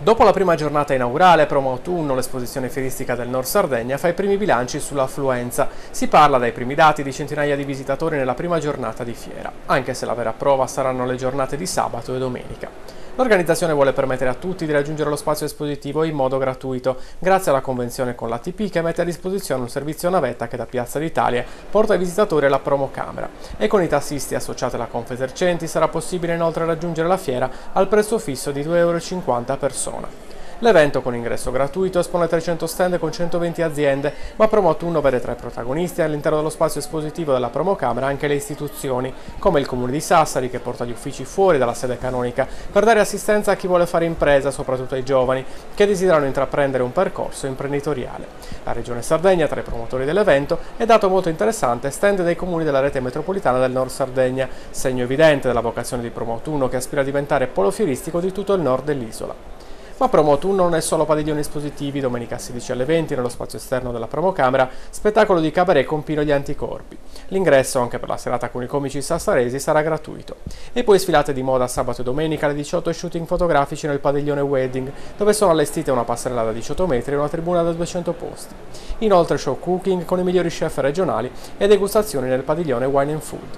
Dopo la prima giornata inaugurale, Promo Autunno, l'esposizione fieristica del Nord Sardegna, fa i primi bilanci sull'affluenza. Si parla dai primi dati di centinaia di visitatori nella prima giornata di fiera, anche se la vera prova saranno le giornate di sabato e domenica. L'organizzazione vuole permettere a tutti di raggiungere lo spazio espositivo in modo gratuito, grazie alla convenzione con l'ATP che mette a disposizione un servizio navetta che da Piazza d'Italia porta i visitatori alla promocamera. E con i tassisti associati alla Confesercenti sarà possibile inoltre raggiungere la fiera al prezzo fisso di €2,50 a persona. L'evento, con ingresso gratuito, espone 300 stand con 120 aziende, ma Promo Autunno vede tra i protagonisti all'interno dello spazio espositivo della promocamera anche le istituzioni, come il Comune di Sassari, che porta gli uffici fuori dalla sede canonica per dare assistenza a chi vuole fare impresa, soprattutto ai giovani, che desiderano intraprendere un percorso imprenditoriale. La Regione Sardegna, tra i promotori dell'evento, è dato molto interessante stand dei comuni della rete metropolitana del Nord Sardegna, segno evidente della vocazione di Promo Autunno che aspira a diventare polo fieristico di tutto il nord dell'isola. Ma Promo Autunno non è solo padiglioni espositivi. Domenica 16 alle 20 nello spazio esterno della promocamera, spettacolo di cabaret con Pino gli Anticorpi. L'ingresso, anche per la serata con i comici sassaresi, sarà gratuito. E poi sfilate di moda sabato e domenica alle 18 e shooting fotografici nel padiglione Wedding, dove sono allestite una passerella da 18 metri e una tribuna da 200 posti. Inoltre show cooking con i migliori chef regionali e degustazioni nel padiglione Wine and Food.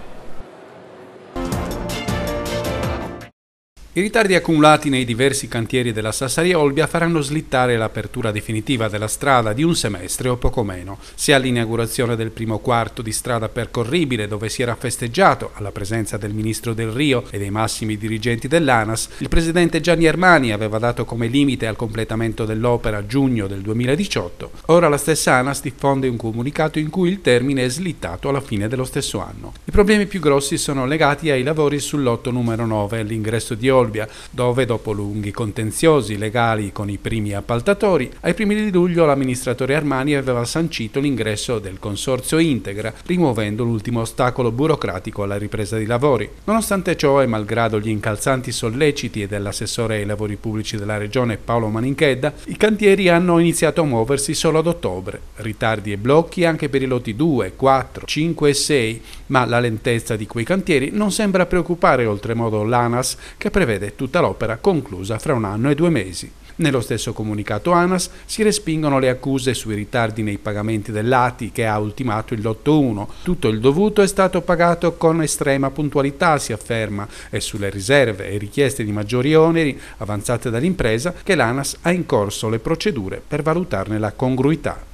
I ritardi accumulati nei diversi cantieri della Sassari Olbia faranno slittare l'apertura definitiva della strada di un semestre o poco meno, sia all'inaugurazione del primo quarto di strada percorribile, dove si era festeggiato, alla presenza del ministro Del Rio e dei massimi dirigenti dell'ANAS, il presidente Gianni Armani aveva dato come limite al completamento dell'opera a giugno del 2018. Ora la stessa ANAS diffonde un comunicato in cui il termine è slittato alla fine dello stesso anno. I problemi più grossi sono legati ai lavori sul lotto numero 9 all'ingresso di Olbia, dove dopo lunghi contenziosi legali con i primi appaltatori, ai primi di luglio l'amministratore Armani aveva sancito l'ingresso del consorzio Integra, rimuovendo l'ultimo ostacolo burocratico alla ripresa dei lavori. Nonostante ciò, e malgrado gli incalzanti solleciti dell'assessore ai lavori pubblici della regione Paolo Maninchedda, i cantieri hanno iniziato a muoversi solo ad ottobre. Ritardi e blocchi anche per i lotti 2, 4, 5 e 6, ma la lentezza di quei cantieri non sembra preoccupare oltremodo l'ANAS, che prevede tutta l'opera conclusa fra 1 anno e 2 mesi. Nello stesso comunicato ANAS si respingono le accuse sui ritardi nei pagamenti dell'ATI, che ha ultimato il lotto 1. Tutto il dovuto è stato pagato con estrema puntualità, si afferma, e sulle riserve e richieste di maggiori oneri avanzate dall'impresa che l'ANAS ha in corso le procedure per valutarne la congruità.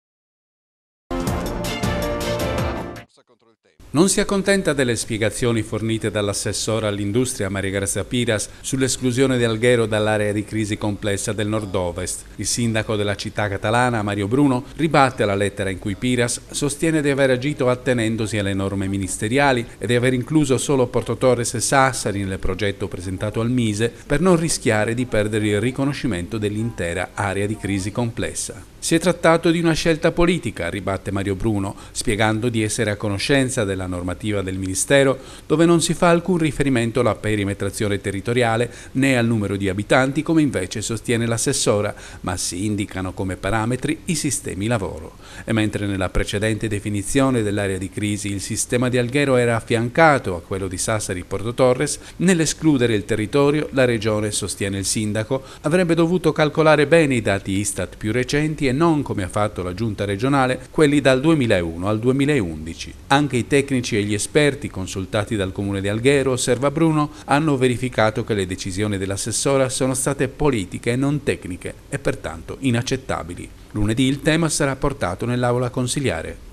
Non si accontenta delle spiegazioni fornite dall'assessore all'industria Maria Grazia Piras sull'esclusione di Alghero dall'area di crisi complessa del nord-ovest. Il sindaco della città catalana, Mario Bruno, ribatte la lettera in cui Piras sostiene di aver agito attenendosi alle norme ministeriali e di aver incluso solo Porto Torres e Sassari nel progetto presentato al Mise per non rischiare di perdere il riconoscimento dell'intera area di crisi complessa. Si è trattato di una scelta politica, ribatte Mario Bruno, spiegando di essere a conoscenza della normativa del Ministero, dove non si fa alcun riferimento alla perimetrazione territoriale né al numero di abitanti, come invece sostiene l'assessora, ma si indicano come parametri i sistemi lavoro. E mentre nella precedente definizione dell'area di crisi il sistema di Alghero era affiancato a quello di Sassari Porto Torres, nell'escludere il territorio, la regione, sostiene il sindaco, avrebbe dovuto calcolare bene i dati Istat più recenti e non, come ha fatto la giunta regionale, quelli dal 2001 al 2011. Anche i tecnici e gli esperti consultati dal comune di Alghero, osserva Bruno, hanno verificato che le decisioni dell'assessora sono state politiche e non tecniche e pertanto inaccettabili. Lunedì il tema sarà portato nell'aula consiliare.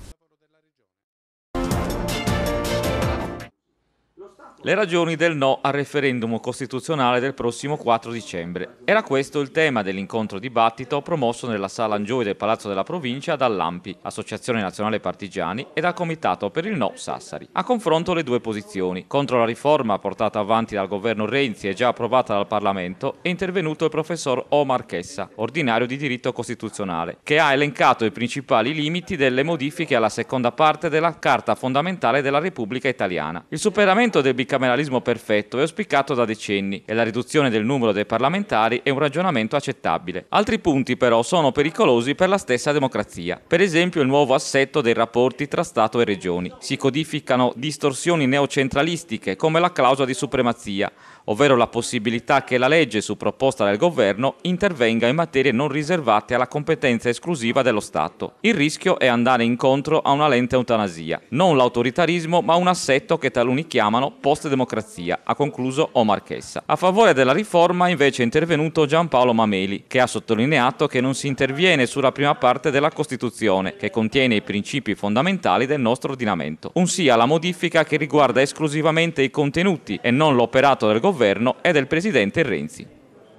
Le ragioni del no al referendum costituzionale del prossimo 4 dicembre. Era questo il tema dell'incontro dibattito promosso nella Sala Angioi del Palazzo della Provincia dall'ANPI, Associazione Nazionale Partigiani, e dal Comitato per il No Sassari. A confronto le due posizioni. Contro la riforma portata avanti dal governo Renzi e già approvata dal Parlamento è intervenuto il professor Omar Chessa, ordinario di diritto costituzionale, che ha elencato i principali limiti delle modifiche alla seconda parte della Carta fondamentale della Repubblica Italiana. Il superamento del bicameralismo perfetto è auspicato da decenni e la riduzione del numero dei parlamentari è un ragionamento accettabile. Altri punti però sono pericolosi per la stessa democrazia. Per esempio il nuovo assetto dei rapporti tra Stato e Regioni. Si codificano distorsioni neocentralistiche come la clausola di supremazia, ovvero la possibilità che la legge su proposta del governo intervenga in materie non riservate alla competenza esclusiva dello Stato. Il rischio è andare incontro a una lenta eutanasia, non l'autoritarismo ma un assetto che taluni chiamano post-democrazia, ha concluso Omar Chessa. A favore della riforma invece è intervenuto Giampaolo Mameli, che ha sottolineato che non si interviene sulla prima parte della Costituzione, che contiene i principi fondamentali del nostro ordinamento. Un sì alla modifica che riguarda esclusivamente i contenuti e non l'operato del governo e del presidente Renzi.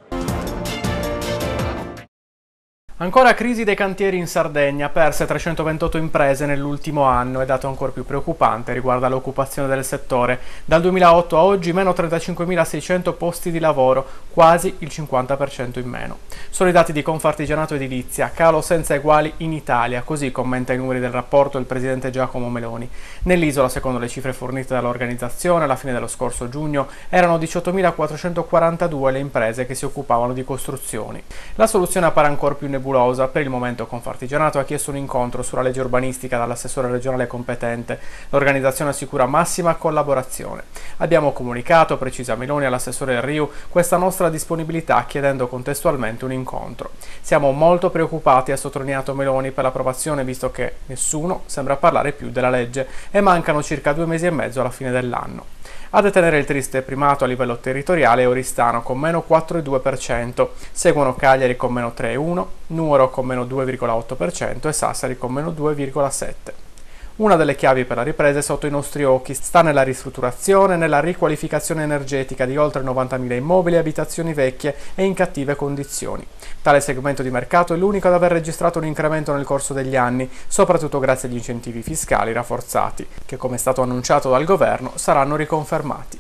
Ancora crisi dei cantieri in Sardegna, perse 328 imprese nell'ultimo anno e dato ancora più preoccupante riguarda l'occupazione del settore. Dal 2008 a oggi meno 35.600 posti di lavoro, quasi il 50% in meno. Sono i dati di Confartigianato Edilizia, calo senza eguali in Italia, così commenta i numeri del rapporto il presidente Giacomo Meloni. Nell'isola, secondo le cifre fornite dall'organizzazione, alla fine dello scorso giugno erano 18.442 le imprese che si occupavano di costruzioni. La soluzione appare ancora più nebulosa. Per il momento Confartigianato ha chiesto un incontro sulla legge urbanistica dall'assessore regionale competente. L'organizzazione assicura massima collaborazione. Abbiamo comunicato, precisa Meloni, all'assessore del Riu questa nostra disponibilità chiedendo contestualmente un incontro. Siamo molto preoccupati, ha sottolineato Meloni, per l'approvazione visto che nessuno sembra parlare più della legge e mancano circa 2 mesi e mezzo alla fine dell'anno. A detenere il triste primato a livello territoriale è Oristano con meno 4,2%, seguono Cagliari con meno 3,1%, Nuoro con meno 2,8% e Sassari con meno 2,7%. Una delle chiavi per la ripresa è sotto i nostri occhi, sta nella ristrutturazione e nella riqualificazione energetica di oltre 90.000 immobili e abitazioni vecchie e in cattive condizioni. Tale segmento di mercato è l'unico ad aver registrato un incremento nel corso degli anni, soprattutto grazie agli incentivi fiscali rafforzati, che come è stato annunciato dal governo saranno riconfermati.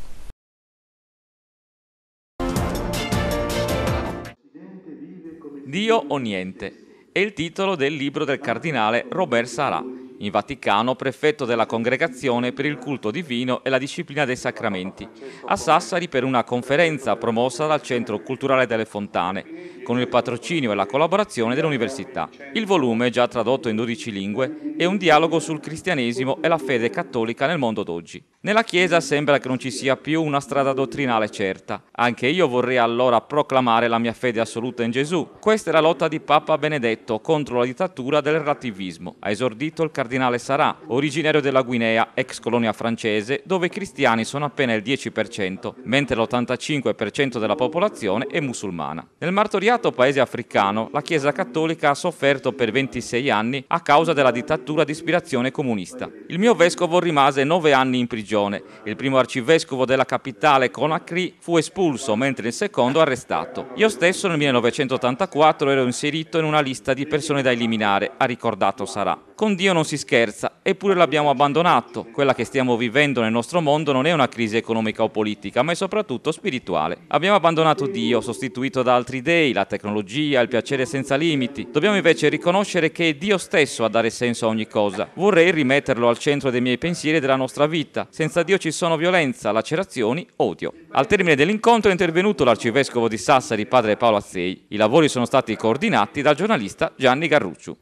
Dio o niente è il titolo del libro del cardinale Robert Sarà, in Vaticano prefetto della Congregazione per il culto divino e la disciplina dei sacramenti, a Sassari per una conferenza promossa dal Centro Culturale delle Fontane, con il patrocinio e la collaborazione dell'Università. Il volume, già tradotto in 12 lingue, è un dialogo sul cristianesimo e la fede cattolica nel mondo d'oggi. Nella Chiesa sembra che non ci sia più una strada dottrinale certa. Anche io vorrei allora proclamare la mia fede assoluta in Gesù. Questa è la lotta di Papa Benedetto contro la dittatura del relativismo, ha esordito il cardinale Sarà, originario della Guinea, ex colonia francese, dove i cristiani sono appena il 10%, mentre l'85% della popolazione è musulmana. Nel martoriato paese africano, la Chiesa cattolica ha sofferto per 26 anni a causa della dittatura di ispirazione comunista. Il mio vescovo rimase 9 anni in prigione. Il primo arcivescovo della capitale, Conakry, fu espulso, mentre il secondo arrestato. Io stesso nel 1984 ero inserito in una lista di persone da eliminare, ha ricordato Sarà. Con Dio non si scherza, eppure l'abbiamo abbandonato. Quella che stiamo vivendo nel nostro mondo non è una crisi economica o politica, ma è soprattutto spirituale. Abbiamo abbandonato Dio, sostituito da altri dei, la tecnologia, il piacere senza limiti. Dobbiamo invece riconoscere che è Dio stesso a dare senso a ogni cosa. Vorrei rimetterlo al centro dei miei pensieri e della nostra vita. Senza Dio ci sono violenza, lacerazioni, odio. Al termine dell'incontro è intervenuto l'arcivescovo di Sassari, padre Paolo Azzei. I lavori sono stati coordinati dal giornalista Gianni Garrucciu.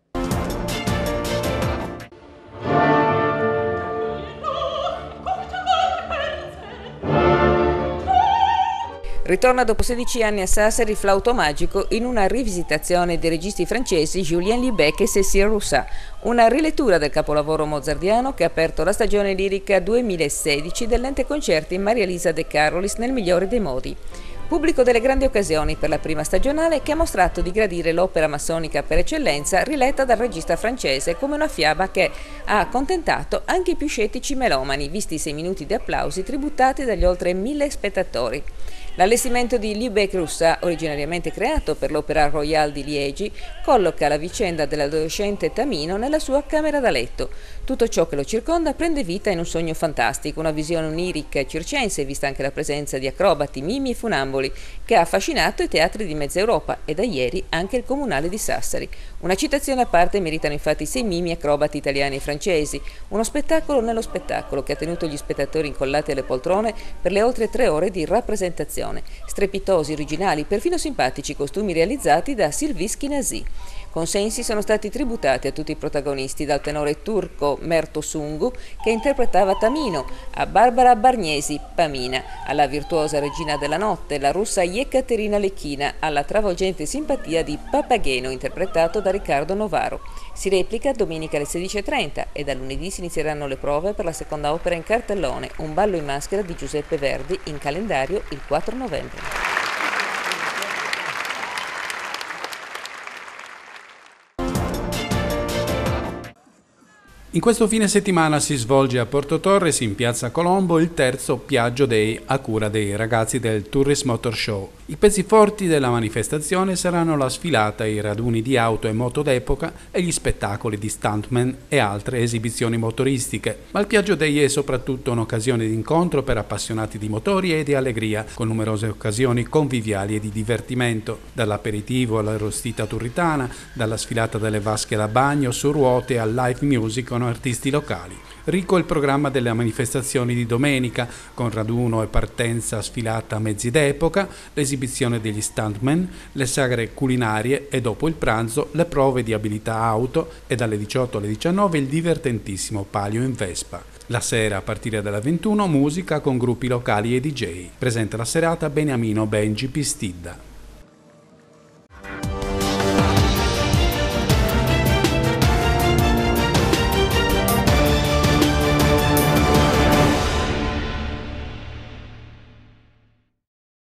Ritorna dopo 16 anni a Sassari Flauto Magico in una rivisitazione dei registi francesi Julien Liebeck e Cécile Roussat, una rilettura del capolavoro mozartiano che ha aperto la stagione lirica 2016 dell'Ente Concerti Maria Elisa De Carolis nel migliore dei modi. Pubblico delle grandi occasioni per la prima stagionale che ha mostrato di gradire l'opera massonica per eccellenza riletta dal regista francese come una fiaba che ha accontentato anche i più scettici melomani, visti i 6 minuti di applausi tributati dagli oltre 1000 spettatori. L'allestimento di Liebeck-Roussat, originariamente creato per l'Opéra Royal di Liegi, colloca la vicenda dell'adolescente Tamino nella sua camera da letto. Tutto ciò che lo circonda prende vita in un sogno fantastico, una visione onirica e circense, vista anche la presenza di acrobati, mimi e funamboli, che ha affascinato i teatri di mezza Europa e da ieri anche il comunale di Sassari. Una citazione a parte meritano infatti 6 mimi acrobati italiani e francesi, uno spettacolo nello spettacolo che ha tenuto gli spettatori incollati alle poltrone per le oltre 3 ore di rappresentazione. Strepitosi, originali, perfino simpatici costumi realizzati da Sylvie Schinasi. Consensi sono stati tributati a tutti i protagonisti, dal tenore turco Merto Sungu, che interpretava Tamino, a Barbara Bargnesi, Pamina, alla virtuosa regina della notte, la russa Ekaterina Lechina, alla travolgente simpatia di Papageno, interpretato da Riccardo Novaro. Si replica domenica alle 16:30 e da lunedì si inizieranno le prove per la seconda opera in cartellone, Un ballo in maschera di Giuseppe Verdi, in calendario il 4 novembre. In questo fine settimana si svolge a Porto Torres, in piazza Colombo, il terzo Piaggio Day a cura dei ragazzi del Tourist Motor Show. I pezzi forti della manifestazione saranno la sfilata, i raduni di auto e moto d'epoca e gli spettacoli di stuntman e altre esibizioni motoristiche. Ma il Piaggio Day è soprattutto un'occasione di incontro per appassionati di motori e di allegria, con numerose occasioni conviviali e di divertimento, dall'aperitivo all'arrostita turritana, dalla sfilata delle vasche da bagno su ruote al live music con artisti locali. Ricco il programma delle manifestazioni di domenica, con raduno e partenza sfilata a mezzi d'epoca, l'esibizione degli stuntman, le sagre culinarie e dopo il pranzo le prove di abilità auto e dalle 18 alle 19 il divertentissimo Palio in Vespa. La sera, a partire dalle 21, musica con gruppi locali e DJ. Presenta la serata Beniamino Benji Pistidda.